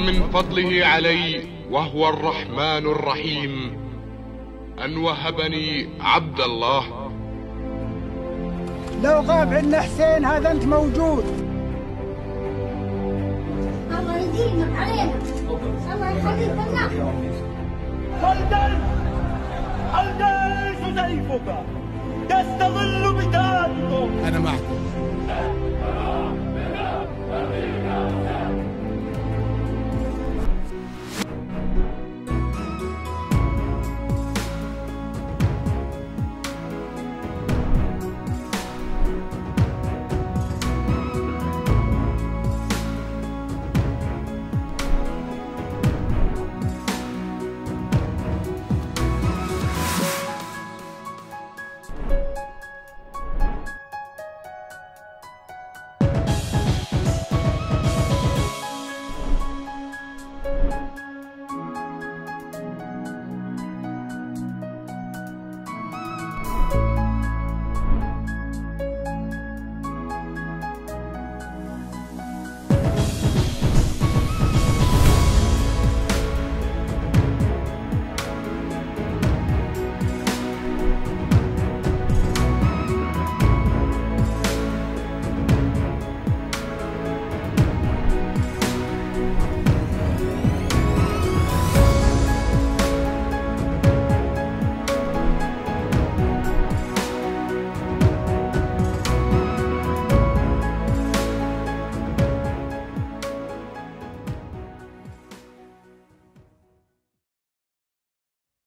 ومن فضله علي وهو الرحمن الرحيم أن وهبني عبد الله. لو غاب عنا حسين هذا أنت موجود. الله يديمك علينا، الله يخليك لنا. الجيش سيفك يستظل بتاجكم. أنا معكم.